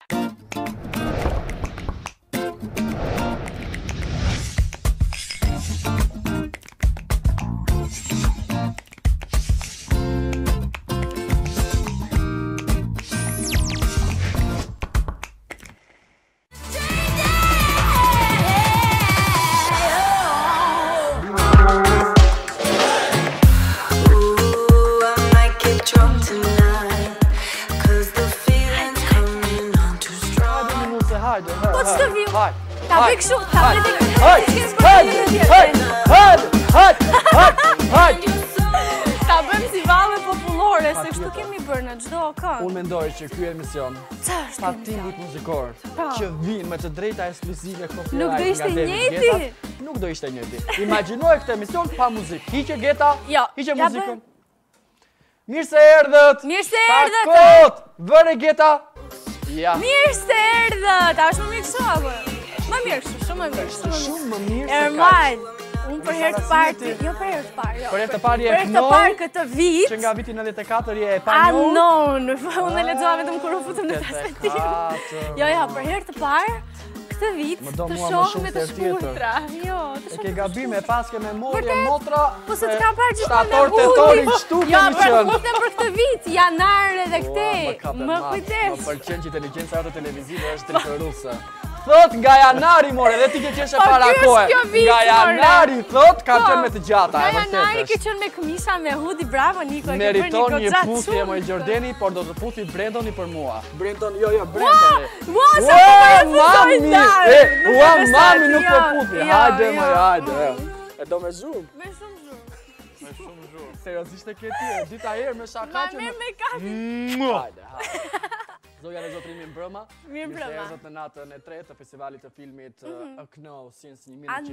Po që të vim? Ta bëj kështu, ta bëj ta bëjmë si valle popullore, se kështu kemi bërë në çdo këngë. Unë mendoj që ky emision pa timbrit muzikor që vinë me të drejta ekskluzive copyright. Nuk do ishte njëjti. Nuk do ishte njëjti. Imagjinoj këtë emision pa muzikë. Hiqe Geta, hiqe muzikën. Mirë se erdhët! Mirë se erdhët! Takot! Vëre Geta! Ja. Mirë se erdhët! A është më mirë kështu apo? Më mirë kështu, shumë më mirë. Shumë më mirë se kaq. Ermal, unë për herë të parë, jo për herë të parë, jo. Për herë të parë je Për herë të parë këtë vit. Që nga viti 94 je e panjohur. Anon, unë e lexova vetëm kur u futëm në transmetim. Jo, për herë të parë këtë vit të shohim me të shkurtra. Jo, të shohim. E ke gabim e pas ke memorie motra. Po se të kam parë gjithmonë me hudin. Shtator çtu kemi qenë. Jo, për këtë vit, janar edhe këtej. Më kujdes. Më pëlqen që inteligjenca jote televizive është trikëruese. Thot nga janari more, dhe ti ke qenë para kohë. Nga janari thot kam qenë me të gjata. Nga janari ke qenë me këmisha me hudi, bravo Niko. Meriton një puthje më Gjordeni, por do të puthi Brendoni për mua. Brendon, jo, Brendoni. Ua, sa po refuzoj. Ua, mami nuk po puthi. Hajde. E do me zhurmë. Me shumë zhurmë. Seriozisht e ke ti, dita herë me shaka që me kafi. Hajde. Zoja dhe zotrimi mbrëma. Mirë mbrëma. Mirë se në natën e 3 të festivalit të filmit A Know Since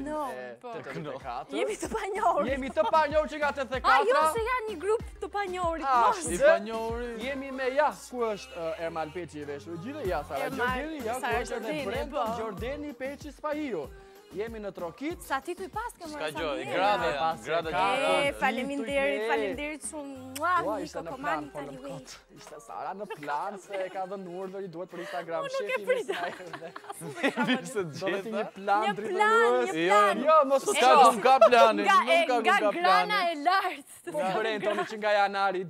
1984. Jemi të panjohur. Jemi të panjohur që nga 84. A, jo, se janë një grup të panjohurit. I panjohurit. Jemi me ku është Ermal Peqi i veshur gjithë, Sara Gjordeni, ku është edhe Brendon Gjordeni Peqi Spahiu. Jemi në Trokit. Sa ti tu i pas ke Ska gjoj, i grada. Faleminderit shumë. Ishte në plan, por në kot. Ishte Sara në plan se ka dhënë urdhër, i duhet për Instagram. Nuk e prita. Do të një plan Një plan. Jo, mos s'ka shumë ka planin. Nga grana e lartë. Po Brendoni që nga janari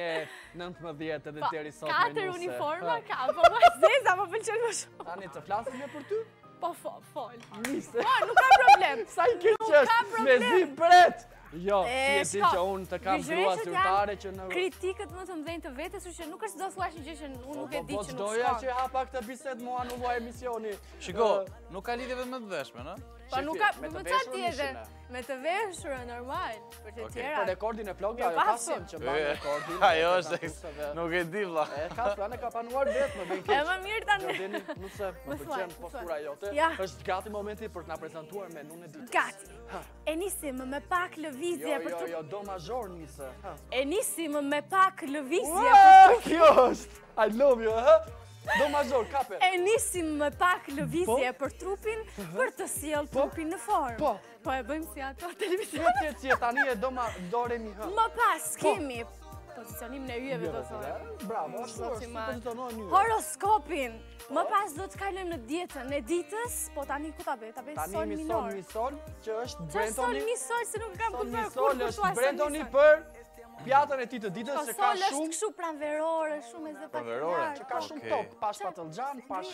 2019 edhe deri sot me nuse. 4 uniforma ka, po më zeza, më pëlqen më shumë. Tani të flasim për ty? Po fol. Niste. Po, nuk ka problem. Sa i ke qesh me zi bret. Jo, ti e di që unë të kam grua zyrtare që në... Kritikët më të mdhenjë të vetës, që nuk është do thuash një gjë që unë nuk e di që nuk shkon. Po doja që hapa këtë bisedë mua në luaj emisioni. Shiko, nuk ka lidhje vetëm me të veshme, në? Pa nuk ka, me të tjetër, me të veshura, normal, për të tjera. Për rekordin e plogë, ajo ka thënë që banë rekordin. Ajo është, nuk e di vla. Ka thënë, ka panuar vetë, më bëjnë keq. E më mirë tani. Gjordeni, nuse, më pëlqen postura jote. Është gati momenti për të na prezantuar menun e ditës. Gati. E nisim me pak lëvizje për të... Jo, do mazhor nise. E nisim me pak lëvizje për të... Kjo është, I love you, ha? Do mazhor, kape. E nisim me pak lëvizje për trupin, për të sjell trupin në formë. Po e bëjmë si ato televizionet. Që tani e do doremi hë. Më pas kemi pozicionimin e yjeve do thonë. Bravo, ashtu është, pozicionohen yjet. Horoskopin. Më pas do të kalojmë në dietën e ditës, po tani ku ta bëj? Ta bëj sol minor. Tani sol, që është Brendoni. Sol misol, se nuk kam kuptuar kur është Brendoni për pjatën e ti të ditës që ka shumë... Sol është kështu pranverore, shumë e zëpatilar. Që ka shumë top, pash patëllxhan, pash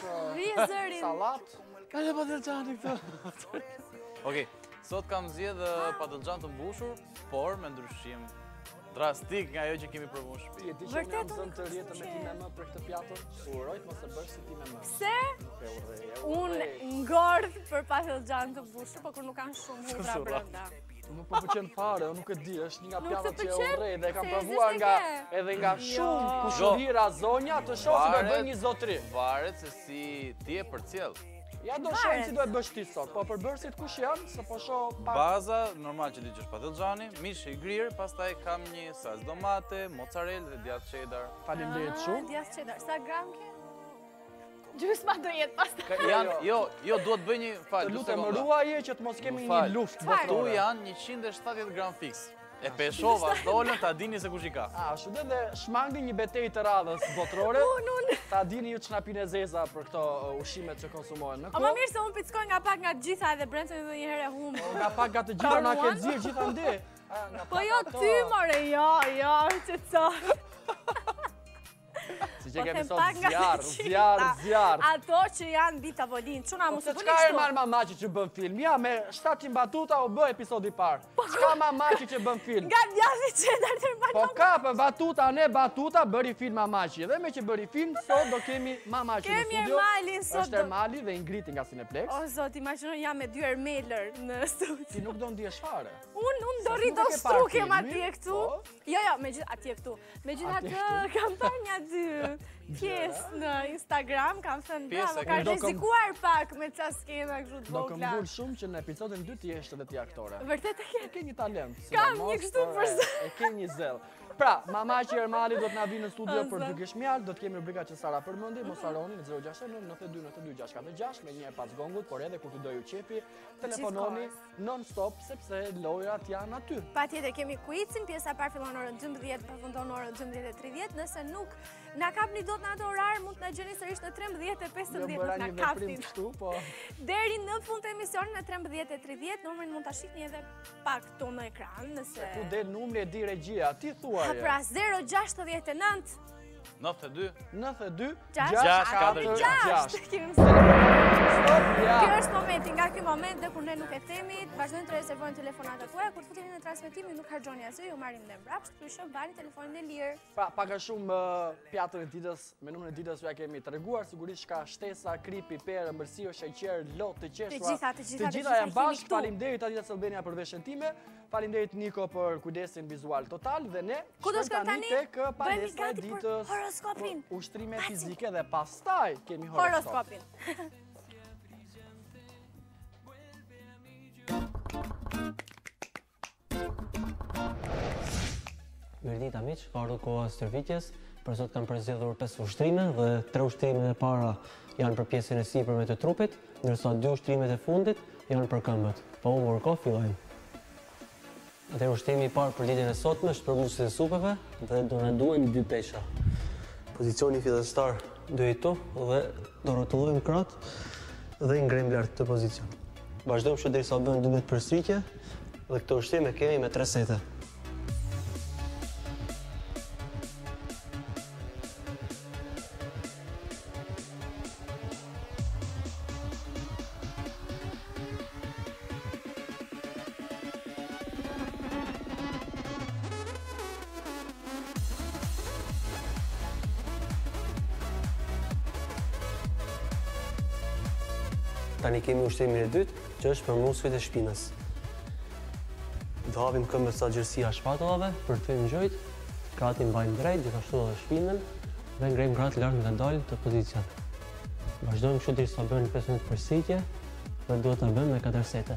salat. Ka dhe patëllxhani këto. Okej, sot kam zgjedhë patëllxhan të mbushur, por me ndryshim drastik nga ajo që kemi provuar në shtëpi. Ti e di që jam zënë të rjetën me ti me më për këtë pjatën? Urojt mos e bësh si ti me më. Pse? Unë ngordh për patëllxhan të mbushur, por kur nuk kanë shumë hudra brenda. Nuk po pëlqen fare, unë nuk e di, është një nga pjatat që e urrej dhe kam provuar edhe nga shumë kushëhira zonja të shoh si do bëj një zotri. Varet se si ti e përcjell. Ja do shohim si do e bësh ti sot, po përbërësit kush janë, se po shoh pak... Baza, normal që di që është patëllxhani, mish i grirë, pastaj kam një salcë domate, mozzarella dhe djathë cheddar. Faleminderit shumë. Djathë cheddar, sa gram ke? Gjysma do jetë pastaj. Jo, duhet bëj një falë. Të lutem më ruaje që të mos kemi një luftë botërore. Tu janë 170 gram fiks. E peshova, s'dollën, ta dini se kush i ka. Ashtu dhe shmangni një betejë të radhës botërore. Ta dini ju që na pinë zeza për këto ushqimet që konsumohen në kohë. O më mirë se unë pickoj nga pak nga të gjitha edhe Brentoni dhe një herë humb. Nga pak nga të gjitha na ke zirë gjithandej. Po jo ty, more, jo, që të Si që kemi sot zjarë. Ato që janë mbi tavolinë, çuna mos e bëni kështu. Çka e marr mamaqi që bën film? Ja, me 700 batuta u bë episodi i parë. Çka mamaqi që bën film? Nga djathi që ndër Mali. Po ka, për batuta, bëri film mamaqi. Dhe me që bëri film, sot do kemi mamaqi në studio. Kemi Ermalin sot. Është Ermali dhe Ingriti nga Cineplex. O zot, imagjino jam me 2 Ermeler në studio. Ti nuk do ndihesh fare. Unë do rri do strukem atje këtu. Jo, atje këtu. Megjithatë kampanja 2 pjesë në Instagram, kam thënë bravo, ka rrezikuar pak me ca skena kështu të vogla. Do këmbul shumë që në episodin 2 ti jesh edhe ti aktore. Vërtet e ke? Ke një talent. Kam një kështu për zë. E ke një zell. Pra, mamaqi Ermali do të na vinë në studio për dy gëshmjalë, do të kemi rubrika që Sara përmendi, mos harroni në 069 92 92 646 me një pas gongut, por edhe kur të dojë u qepi, telefononi non-stop sepse lojrat janë aty. Patjetër kemi quizin, pjesa e parë fillon orën 12, përfundon orën 12:30, nëse nuk na kapni dot në atë orar, mund të na gjeni sërish në 13:15 na kapni. Deri në fund të emisionit në 13:30, numrin mund ta shihni edhe pak këtu në ekran, nëse ku del numri e di regjia, ti thuaj. Pra 069 92 646. Kjo është momenti, nga ky moment dhe kur ne nuk e themi, vazhdojnë të rezervojnë telefonata tuaja, kur futemi në transmetim nuk harxhoni asgjë, ju marrim dhe mbrapsht, kështu që bani telefonin e lirë. Pra, pak a shumë pjatën e ditës, menun e ditës ja kemi treguar, sigurisht ka shtesa, krip, piper, ëmbëlsirë, sheqer, lot të qeshura. Të gjitha janë bashkë. Faleminderit Adidas Albania për veshjen time. Faleminderit Niko për kujdesin vizual total dhe ne shkojmë tani tek palestra e ditës. Horoskopin. Ushtrime fizike dhe pastaj kemi horoskopin. Mirdita miq, ka ardhur koha e stërvitjes. Për sot kam përzgjedhur 5 ushtrime dhe 3 ushtrimet e para janë për pjesën e sipërme të trupit, ndërsa 2 ushtrimet e fundit janë për këmbët. Pa humbur kohë, fillojmë. Atëherë ushtrimi i parë për ditën e sotme është për buzët e supeve dhe do na duhen 2 pesha. Pozicioni fillestar do jeto dhe do rrotullojmë krahët dhe i ngrem lart këtë pozicion. Vazhdojmë kështu derisa bën 12 përsëritje dhe këtë ushtrim e kemi me 3 sete. Tani kemi ushtrimin e dytë, që është për muskujt e shpinës. Do hapim këmbët sa gjërësia shpatullave për të ngjojt, krahët i mbajmë drejt, gjithashtu edhe shpinën dhe ngrejmë krahët lart ngadalë të pozicion. Vazhdojmë kështu derisa bëhen 15 përsëritje dhe duhet ta bëjmë me 4 sete.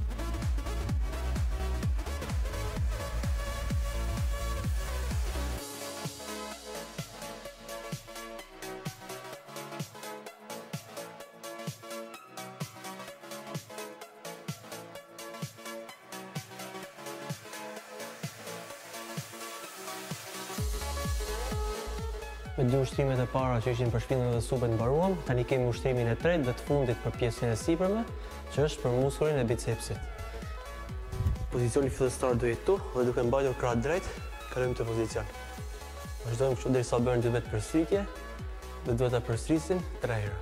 Me 2 ushtrimet e para që ishin për shpinën dhe supet mbaruam, tani kemi ushtrimin e tretë dhe të fundit për pjesën e sipërme, që është për muskulin e bicepsit. Pozicioni fillestar do jetë këtu dhe duke mbajtur krahët drejt, kalojmë te pozicion. Vazhdojmë kështu derisa bëhen 12 përsëritje dhe duhet ta përsërisim 3 herë.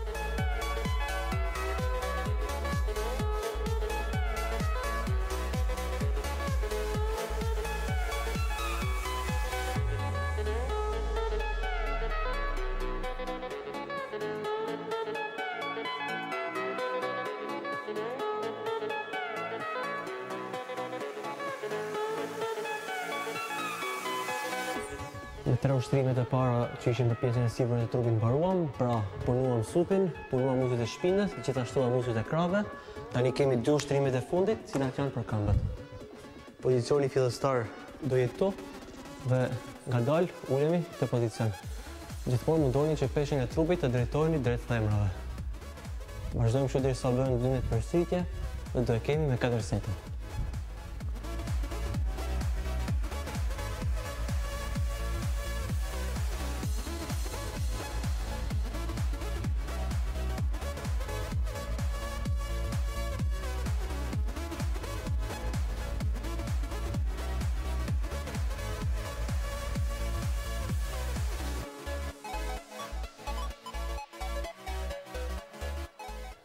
Me 3 ushtrimet e para që ishin për pjesën e sipërme të trupit mbaruam, pra punuam supin, punuam muskujt e shpinës, gjithashtu edhe muskujt e krahëve. Tani kemi 2 ushtrimet e fundit, të cilat janë për këmbët. Pozicioni fillestar do jetë këtu dhe ngadalë ulemi te pozicion. Gjithmonë mundoni që peshën e trupit të drejtoheni drejt themrave. Vazhdojmë kështu derisa bëhen 12 përsëritje dhe do e kemi me 4 sete.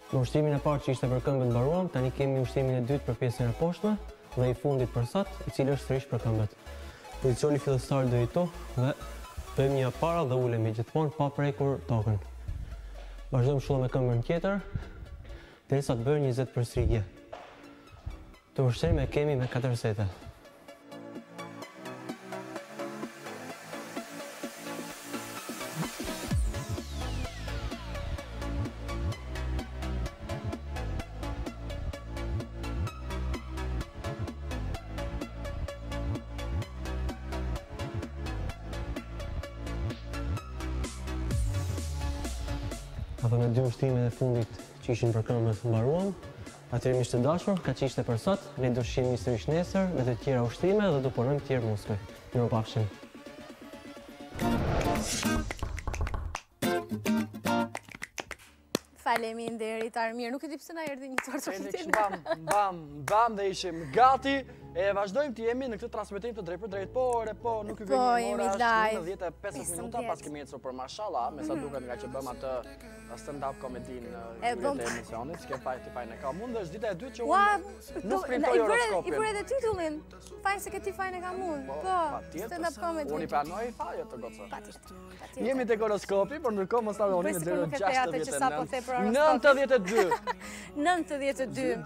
Në ushtrimin e parë që ishte për këmbët mbaruam, tani kemi ushtrimin e dytë për pjesën e poshtme dhe i fundit për sot, i cili është sërish për këmbët. Pozicioni fillestar deri këtu dhe bëjmë një para dhe ulemi gjithmonë pa prekur tokën. Vazhdojmë kështu me këmbën tjetër, derisa të bëjmë 20 përsërritje. Të ushtrim e kemi me 4 sete. Apo me 2 ushtrimet e fundit që ishin për këmbët mbaruam, atëherë miq të dashur, ka që ishte për sot, ne do shihemi sërish nesër me të tjera ushtrime dhe do punojmë të tjerë muskuj. Mirupafshim. Faleminderit Armir, nuk e di pse na erdhi një tortë fitimi. Bam dhe ishim gati. E vazhdojmë të jemi në këtë transmetim të drejt për drejt, po nuk i vjen ora, është 10-15 minuta pas kemi ecur për mashallah, me sa duket nga që bëm atë stand-up komedin në kryet e emisionit, s'ke fajn e ka mund, dhe është dita e dytë që unë nuk printoj horoskopin. I bërë edhe titullin, fajn se këti fajn e ka mund, po, stand-up komedi. Unë i pranoj faje të gocë. Jemi të horoskopi, por ndërkohë mos ta doni në 069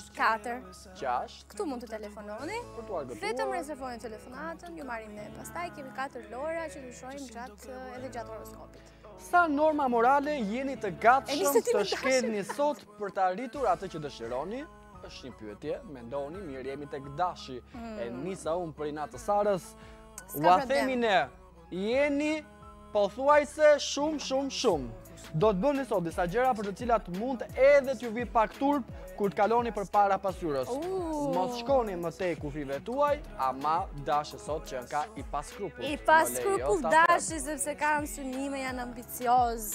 6 Këtu mund të telefononi, vetëm rezervojnë telefonatën, ju marim ne pastaj, kemi 4 lora që të shohim gjatë horoskopit. Sa norma morale jeni të gatshëm të shkelni sot për të arritur atë që dëshironi? Është një pyetje, mendoni, mirë jemi tek Dashi, e nisa unë për Inatë Sarës, ua themi ne, jeni pothuajse shumë. Do të bëni sot disa gjëra për të cilat mund edhe t'ju vi pak turp kur të kaloni për para pasyrës. Mos shkoni më tej kufive tuaj, ama Dashi sot që ka i paskrupull. I paskrupull Dashi sepse kanë synime, janë ambicioz.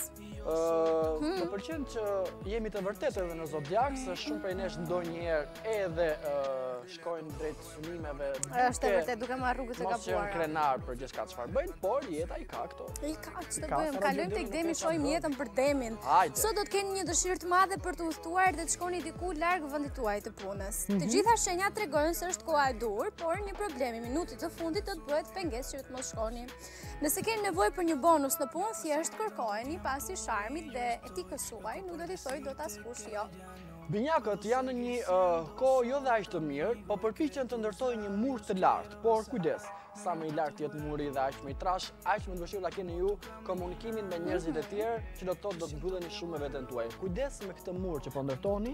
Më pëlqen që jemi të vërtetë edhe në zodiak, se shumë prej nesh ndonjëherë edhe shkojnë drejt synimeve. Është e vërtetë, duke marrë rrugët e gabuara. Mos janë krenar për gjithçka çfarë bëjnë, por jeta i ka këto. I ka ç'të bëjmë, kalojmë tek demi, shohim jetën për demin. Sot do të keni një dëshirë të madhe për të udhëtuar dhe të shkoni diku larg vendit tuaj të punës. Të gjitha shenjat tregojnë se është koha e dur, por një problem i minutit të fundit do të bëhet pengesë që të mos shkoni. Nëse keni nevojë për një bonus në punë, thjesht kërkojeni pasi charmit dhe etikës suaj, nuk do t'i thoj dot askush jo. Binjakët janë në një kohë jo dhe aq të mirë, po përpiqen të ndërtojnë një mur të lartë, por kujdes, sa më i lartë jetë muri dhe aq më i trash, aq më të vështirë ta keni ju komunikimin me njerëzit e tjerë, që do të thotë do të mbylleni shumë me veten tuaj. Kujdes me këtë mur që po ndërtoni,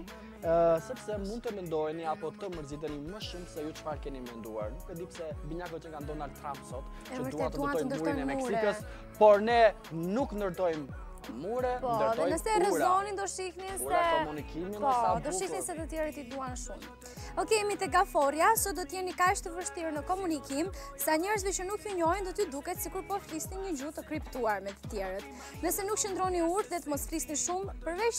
sepse mund të mendojeni apo të mërziteni më shumë se ju çfarë keni menduar. Nuk e di pse binjakët që kanë Donald Trump sot, që duan të ndërtojnë murin e Meksikës, por ne nuk ndërtojmë mure, ndërtojmë ura. Nëse rrezonin do shihni se ura komunikimin sa bukur. Do shihni se të tjerët i duan shumë. Okej, jemi te Gaforia, sot do të jeni kaq të vështirë në komunikim, sa njerëzve që nuk ju njohin do t'ju duket sikur po flisni një gjuhë të kriptuar me të tjerët. Nëse nuk qëndroni urtë dhe të mos flisni shumë,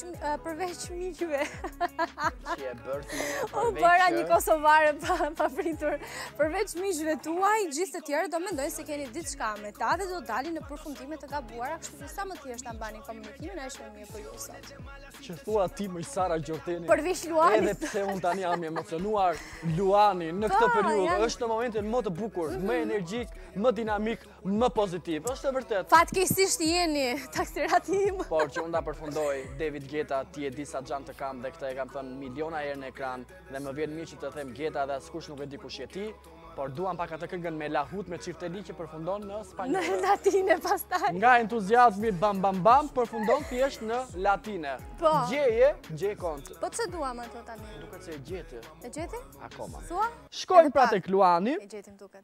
përveç miqve. Si e bërti? U bëra një kosovare pa pritur. Përveç miqve tuaj, gjithë të tjerët do mendojnë se keni diçka me ta dhe do dalin në përfundime të gabuara, kështu që sa më thjesht ta mbani komunikimin, është më mirë për ju sot. Që thua ti më Sara Gjorteni. Përveç Luanit. Edhe pse unë tani jam i emocionuar, Luani në këtë periudhë është në momentin më të bukur, më energjik, më dinamik, më pozitiv. Është e vërtetë. Fatkeqësisht jeni taksiratim. Por që unë ta përfundoj, David Guetta, ti e di sa xhan të kam dhe këtë e kam thënë miliona herë në ekran dhe më vjen mirë që të them Guetta dhe askush nuk e di kush je ti. Por duam pak atë këngën me lahut me çifteli që përfundon në spanjole. Në latine pastaj. Nga entuziazmi bam bam bam përfundon thjesht në latine. Po. Gjej kont. Po ç'e duam ato tani? Duket se e gjeti. E gjeti? Akoma. Thua? Shkojmë pra tek Luani. E gjetim duket.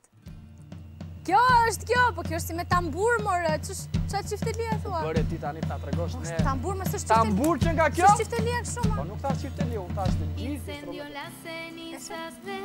Kjo është, po kjo është si me tambur, more, ç'a çiftelia thua? Bëre ti tani ta tregosh ne. Tambur më s'është çifteli. Tambur që nga kjo? S'është çiftelia kështu më. Po nuk thash çifteli, unë thash të gjithë.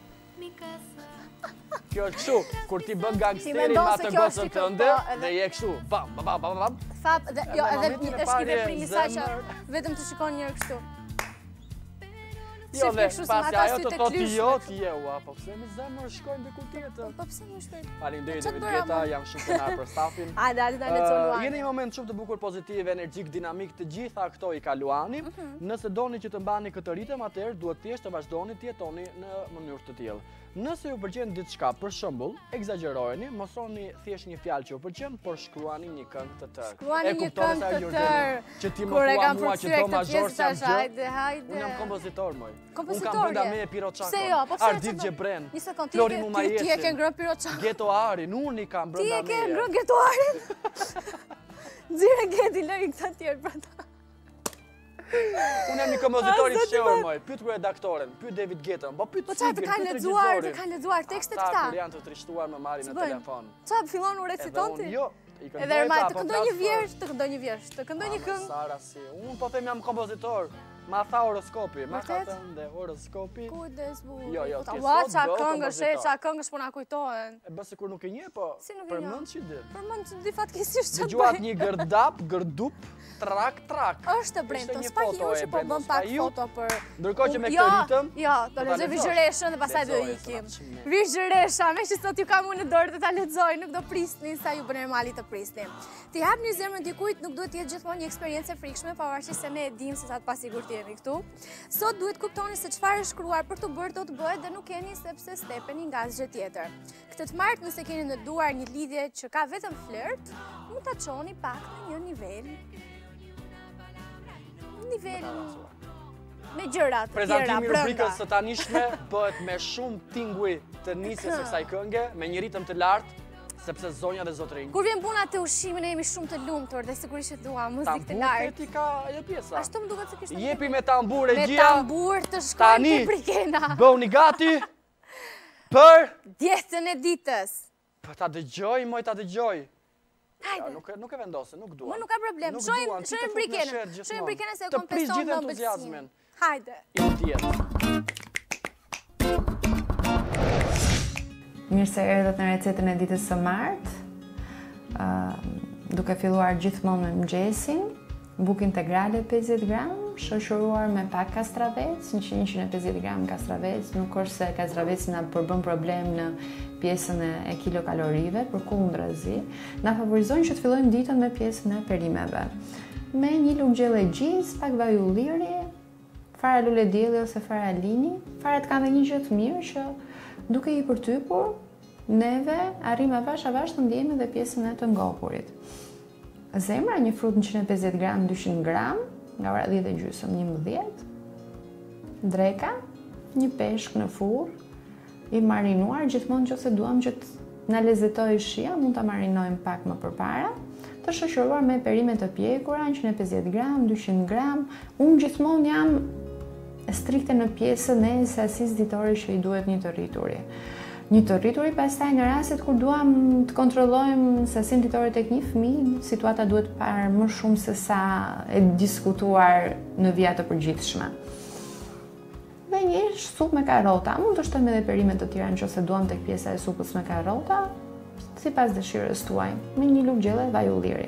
Kjo është kështu, kur ti bën gangsterin me atë gocën tënde dhe je kështu, bam, bam, bam, bam. Fap, jo, edhe është një veprim i saj që vetëm të shikon njërë kështu. Jo, dhe pasi ajo të thotë jo, ti je, ua, po pse me zemër shkojmë diku tjetër? Po pse më shkojmë? Faleminderit David Geta, jam shumë krenar për stafin. Jeni një moment shumë të bukur, pozitiv, energjik, dinamik, të gjitha këto i ka Luani. Nëse doni që të mbani këtë ritëm, atëherë duhet thjesht të vazhdoni të jetoni në mënyrë të tillë. Nëse ju pëlqen diçka, për shembull, egzagjerojeni, mos thoni thjesht një fjalë që ju pëlqen, por shkruani një këngë të tërë. Shkruani një këngë të tërë. Që ti më thua mua që do mazhor jam gjë. Unë jam kompozitor, moj. Unë kam brenda me Piro Çako. Pse jo? Po pse? Ardit Gjebren. Një sekond, ti e ke ngrënë Piro Çako. Geto Arin, unë i kam brenda me. Ti e ke ngrënë Geto Arin? Nxirë Geti, lëri këta tjerë për ta. Unë jam një kompozitor i shqewër, moj. Pyet redaktoren, pyet David Getën, po pyet Sigir, pyet regjisorin. Të kanë lexuar tekstet këta. Ata kur janë të trishtuar më marrin në telefon. Çfarë fillon u recitonti? Jo. Edhe Ermaj, të këndoj një vjersh, të këndoj një këngë. Sara si, unë po them jam kompozitor. Ma tha horoskopi, ma ka thënë dhe horoskopi. Kujdes burri. Jo, qa këngësh po na kujtohen. E bë sikur nuk e njeh, po përmend që di. Përmend që di fatkeqësisht çfarë. Dëgjuat një gërdap, gërdup, trak. Është Brenton, s'pak ju që po bën pak foto për. Ndërkohë që me këtë ritëm. Jo, do lexoj Vizhëreshën dhe pastaj do ikim. Vizhëresha, me që sot ju kam unë në dorë të ta lexoj, nuk do prisni sa ju bën normali të prisni. Ti hapni zemrën dikujt, nuk duhet të jetë gjithmonë një eksperiencë e frikshme, pavarësisht se ne e dimë se sa të pasigurt jemi këtu. Sot duhet kuptoni se çfarë është shkruar për të bërë do të bëhet dhe nuk keni sepse stepeni nga asgjë tjetër. Këtë të martë, nëse keni në duar një lidhje që ka vetëm flirt, mund ta çoni pak në një nivel me gjëra të tjera. Prezantimi i rubrikës së tanishme bëhet me shumë tinguj të nisjes së kësaj kënge, me një ritëm të lartë, sepse zonja dhe zotrinj. Kur vjen puna te ushqimi ne jemi shumë të lumtur dhe sigurisht që dua muzikë të lartë. Tambur ti ka ajo pjesa. Ashtu më duket se kishte. Jepi me tambur e gjia. Me tambur të shkojmë te Brikena. Bëuni gati për djetën e ditës. Po ta dëgjoj, moj ta dëgjoj. Hajde. Nuk e vendose, nuk dua. Nuk ka problem. Shojmë Brikenën. Shojmë Brikenën se kom peston në entuziazmin. Hajde. I djetë. Mirë se erdhët në recetën e ditës së martë, duke filluar gjithmonë me mëngjesin, bukë integrale 50 gram, shoqëruar me pak kastravec, 150 gram kastravec, nuk është se kastraveci na përbën problem në pjesën e kilokalorive, përkundrazi, na favorizojnë që të fillojmë ditën me pjesën e perimeve. Me një lugë gjelle gjiz, pak vaj ulliri, fara lule dielli ose fara lini, farat kanë dhe një gjë të mirë që duke i përtypur, neve arrim avash të ndjemi dhe pjesën e të ngopurit. Zemra, një frut 150 gram, 200 gram, nga ora 10:30, 11. Dreka, një peshk në furr, i marinuar, gjithmonë nëse duam që të na lezetoj shija, mund ta marinojmë pak më përpara, të shoqëruar me perime të pjekura, 150 gram, 200 gram. Unë gjithmonë jam strikte në pjesën e sasisë ditore që i duhet një të rrituri. Një të rrituri pastaj në rastet kur duam të kontrollojmë sasinë ditore tek një fëmijë, situata duhet parë më shumë se sa e diskutuar në vija të përgjithshme. Dhe një supë me karrota, mund të shtojmë edhe perime të tjera nëse duam tek pjesa e supës me karrota, sipas dëshirës tuaj, me një lugë gjelle vaj ulliri.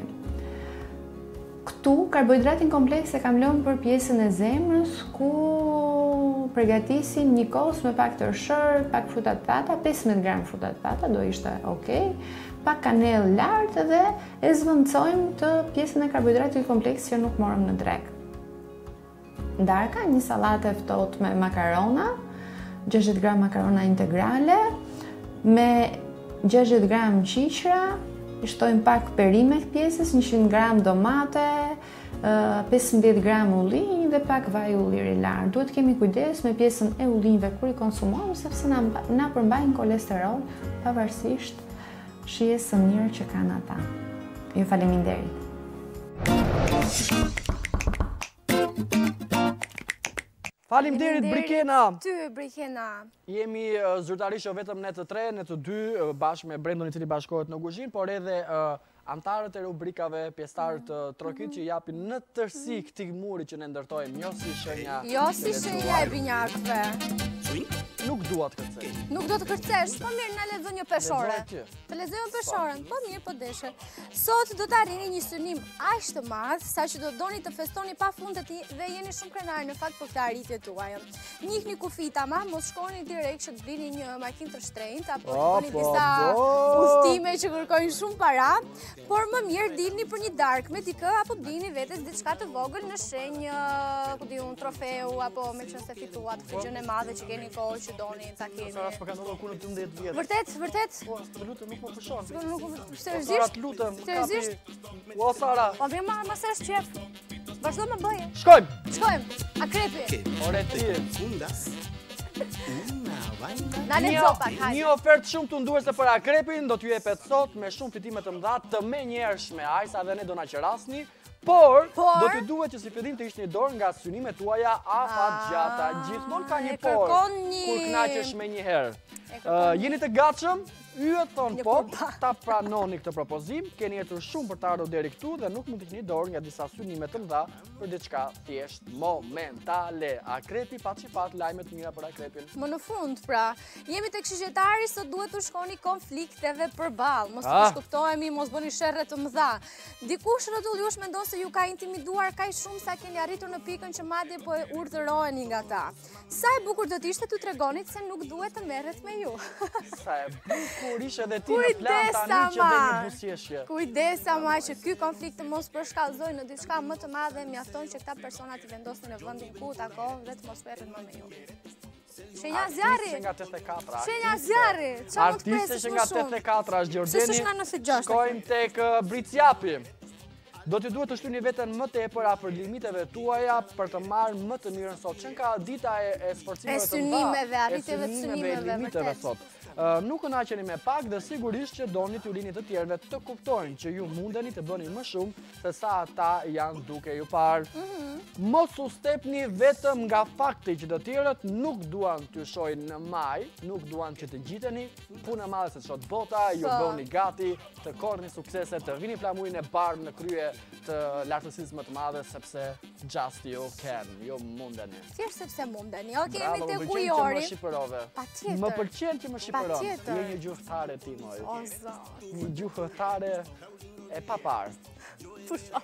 Këtu, karbohidratin kompleks e kam lënë për pjesën e zemrës, ku përgatisim një kos me pak tërshër, pak frutat pata, 15 gram frutat pata, do ishte okej, pak kanel lartë dhe e zvendçojmë të pjesën e karbohidratit kompleks që nuk morëm në drekë. Darka, një sallatë e ftohtë me makarona, 60 gram makarona integrale, me 60 gram qiqra, i shtojmë pak perime këtë pjesës, 100 gram domate, 15 gram ullin dhe pak vaj ulliri lartë. Duhet kemi kujdes me pjesën e ullinjve kur i konsumojmë, sepse na përmbajnë kolesterol, pavarësisht shijes së mirë që kanë ata. Ju faleminderit. Faleminderit Brikena. Ty Brikena. Jemi zyrtarisht jo vetëm ne të tre, ne të dy bashkë me Brendon i cili bashkohet në kuzhinë, por edhe antarët e rubrikave, pjesëtarët të trokit që japin në tërsi këtij muri që ne ndërtojmë, jo si shenja. Jo si shenja e binjakëve. Nuk dua të kërcej. Nuk do të kërcesh, po mirë, na lexo një peshore. Të lexojmë peshoren, po mirë, po deshe. Sot do të arrini një synim aq të madh, saqë do doni të festoni pafundet dhe jeni shumë krenar në fakt për këtë arritje tuaj. Njihni kufita, mos shkoni direkt që të blini një makinë të shtrenjtë apo bëni disa udhëtime që kërkojnë shumë para, por më mirë dilni për një darkë me dikë apo blini vetes diçka të vogël në shenjë, ku di un trofeu apo me çon se fituat këtë gjë e madhe që keni kohë që doni ta keni. Sa rast po kanë ndodhur kur në 12 vjet. Vërtet? Po, të lutem nuk më pushon. Seriozisht? Të lutem. Seriozisht? O Sara. Po vjen ma sesh qef. Vazhdo më bëje. Shkojmë. Akrepi. Ore ti. Na lexo pak, hajde. Një ofertë shumë të nduese për akrepin do t'ju jepet sot me shumë fitime të mëdha të menjëhershme. Ajsa dhe ne do na qerasni. Por, do t'ju duhet që si fillim të ishte një dorë nga synimet tuaja afatgjata. Gjithmonë ka një por, kur kënaqesh me një herë. Jeni të gatshëm? Yjet thonë po, ta pranoni këtë propozim, keni jetur shumë për të ardhur deri këtu dhe nuk mund të keni dorë nga disa synime të mëdha për diçka thjesht momentale. Akrepi pat lajme të mira për akrepin. Më në fund, pra, jemi tek shigjetari, sot duhet të shkoni konflikteve përballë. Mos të shkuptohemi, mos bëni sherrre të mëdha. Dikush rrotull jush mendon se ju ka intimiduar kaq shumë sa keni arritur në pikën që madje po e urdhëroni nga ta. Sa e bukur do të ishte t'u tregonit se nuk duhet të merret me ju. Sa e bukur ishte edhe ti në plan tani që dhe një busjeshje. Kujdesa ma që ky konflikt të mos përshkallëzojë në diçka më të madhe, mjafton që këta persona t'i vendosin në vendin ku takohen dhe të mos merren më me ju. Shenja zjarri. Shenja zjarri. Artiste nga 84 është Gjordeni. Shkojmë tek Bricjapi. Do t'ju duhet të shtyni veten më tepër afër limiteve tuaja për të marrë më të mirën sot. Që nga dita e sforcimeve të synimeve, arritjeve të synimeve, limiteve sot. Nuk kënaqeni me pak dhe sigurisht që doni t'ju lini të tjerëve të kuptojnë që ju mundeni të bëni më shumë se sa ata janë duke ju parë. Mos u stepni vetëm nga fakti që të tjerët nuk duan t'ju shohin në maj, nuk duan që të gjiteni, punë e madhe se ç'është bota, ju bëni gati të korrni suksese, të vini flamurin e bardhë në krye të lartësisë më të madhe sepse just you can, ju mundeni. Thjesht sepse mundeni. Okej, jemi tek ujori. Patjetër. Më pëlqen që më shqipëron. Je një gjuhëtare ti, moj. O zot. Një gjuhëtare e papar. Pusho.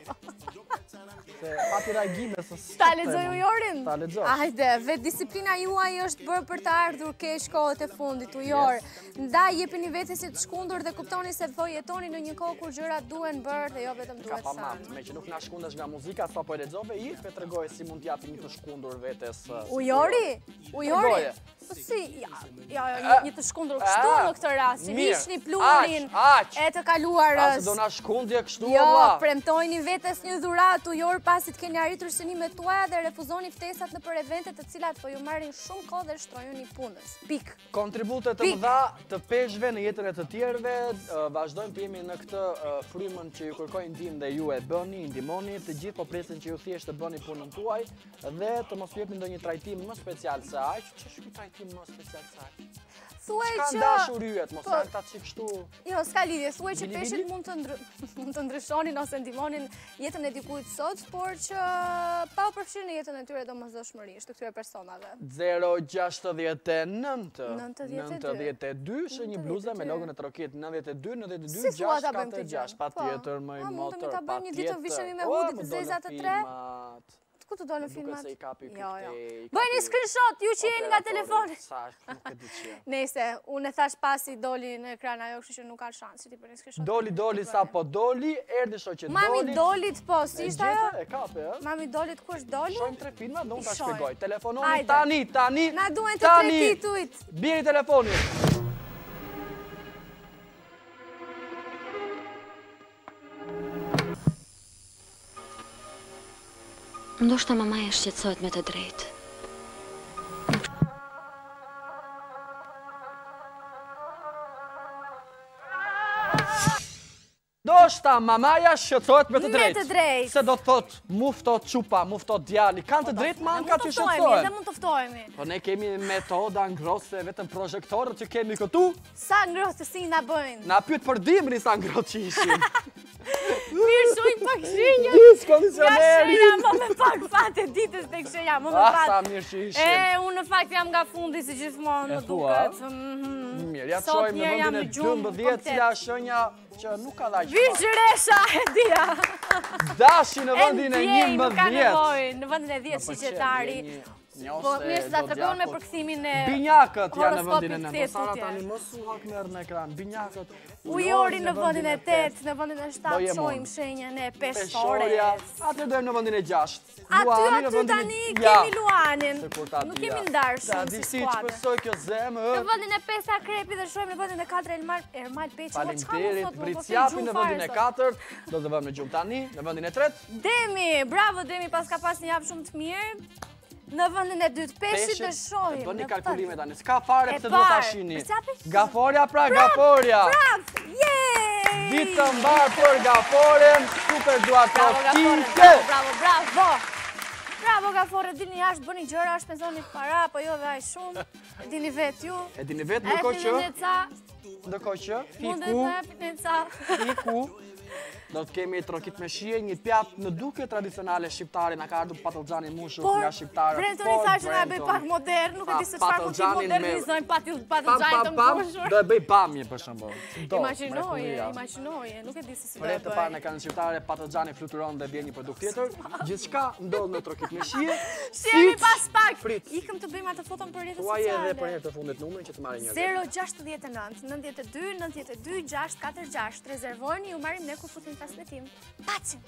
Se pati reagime se ta lexoj ujorin? Ta lexoj. Hajde, vetë disiplina juaj është bërë për të ardhur keq kohët e fundit ujor. Ndaj jepini vetes si të shkundur dhe kuptoni se po jetoni në një kohë kur gjërat duhen bërë dhe jo vetëm duhet sa. Me që nuk na shkundesh nga muzika, sa po e lexove, pe tregoj si mund t'japi një të shkundur vetes. Ujori? Ujori? Po si, një të shkundur kështu në këtë rast, si hiqni pluhurin e të kaluarës. Ase do na shkundje kështu, jo, premtojni vetes një dhuratë ujor pasi të keni arritur synimet tuaja dhe refuzoni ftesat në për evente të cilat po ju marrin shumë kohë dhe shtrojoni punës. Pik. Kontribute të mëdha të peshëve në jetën e të tjerëve, vazhdojmë të jemi në këtë frymën që ju kërkojnë ndihmë dhe ju e bëni, ndihmoni, të gjithë po presin që ju thjesht të bëni punën tuaj dhe të mos jepni ndonjë trajtim më special se aq. Ç'është ky trajtim më special se aq? Thuaj që dashur yjet, mos janë ta çik kështu. Jo, s'ka lidhje. Thuaj që peshët mund të ndryshonin ose ndihmonin jetën e dikujt sot, por që pa u përfshirë në jetën e tyre domosdoshmërisht të këtyre personave. 069 92 është një bluzë me logon e Trokit 92 646. Patjetër më i motor. Mund të ta bëjmë një ditë të vishemi me hudi të zeza të tre. Ku të dolën filmat? Bëjni screenshot, ju që jeni nga telefoni. Nese, unë e thash pasi doli në ekran ajo, kështu që nuk ka shans që ti bëni screenshot. Doli sa po doli, erdhi shoqet doli. Mami dolit po, si ishte ajo? E kape, ë? Mami dolit ku është doli? Shojmë 3 filma, do unë ta shpjegoj. Telefononi tani. Na duhen të tretitujt. Bjeni telefoni. Ndoshta mamaja shqetësohet me të drejtë. Ndoshta mamaja shqetësohet me të drejtë. Se do të thot, muftot qupa, muftot djali, kanë të drejtë manka që shqetësohet. Mund të ftojemi. Po ne kemi metoda ngrohtë, vetëm projektorët që kemi këtu. Sa ngrohtë si na bëjnë? Na pyet për dimrin sa ngrohtë që ishin. Mirë, shojmë pak shenja. Dis kondicioneri. Nga shenja, më me pak fat e ditës tek shenja, më me fat. Sa mirë që ishim. Unë në fakt jam nga fundi si gjithmonë, më duket. Mirë, ja të shojmë në vendin e 12, cila shenja që nuk ka dhaqë. Vizhresha, e dia. Dashi në vendin e 11. Nuk ka nevojë, në vendin e 10 si qetari. Po, mirë se ta tregon me përkthimin e binjakët janë në vendin e 9. Sara tani mos u hak merr në ekran. Binjakët. Ujori në vendin e 8, në vendin e 7 shojmë shenjën e peshores. Atë dojmë në vendin e 6. Aty tani kemi Luanin. Nuk kemi ndarë shumë si skuadër. Përsoj kjo zemë. Në vendin e 5 Akrepi dhe shojmë në vendin e 4 Ermal Peçi. Faleminderit, Britsjapi në vendin e 4. Do të vëmë në gjumë tani, në vendin e 3. Demi, bravo Demi, pas ka pas një javë shumë të mirë. Në vendin e 2 Peshit dhe shojmë. Bëni kalkulime tani, s'ka fare pëse duhet ta shihni. Gaforja pra Gaforja. Bravo, jej! Ditë mbar për Gaforen, super duatrofike. Bravo. Bravo Gafore, dini jashtë bëni gjëra, shpenzoni para, po jo dhe aq shumë. E dini vetë ju. E dini vetë ndërkohë që fiku. Do të kemi trokit me shije, një pjatë në duke tradicionale shqiptare, na ka ardhur patullxhani mushur nga shqiptarët. Brentoni thash na bëj pak modern, nuk e di se çfarë mund të modernizojmë patullxhanin të mbushur. Do e bëj bamje për shembull. Imagjinoje, nuk e di se si do e bëj. Për të parë në kanë shqiptare patullxhani fluturon dhe bie një produkt tjetër. Gjithçka ndodh në trokit me shije. Shihemi pas pak. Ikëm të bëjmë atë foton për rrjetet sociale. Thuaj edhe për herë të fundit numrin që të marrë një. 069 92 92 646. Rezervoni, ju marrim ne kur futim transmetim. Pacim!